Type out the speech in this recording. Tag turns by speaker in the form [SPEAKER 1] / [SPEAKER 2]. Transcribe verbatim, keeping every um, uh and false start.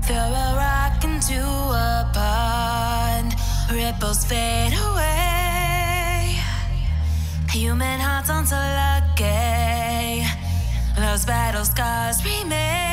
[SPEAKER 1] Throw a rock into a pond, ripples fade away. Human hearts aren't so lucky, those battle scars remain.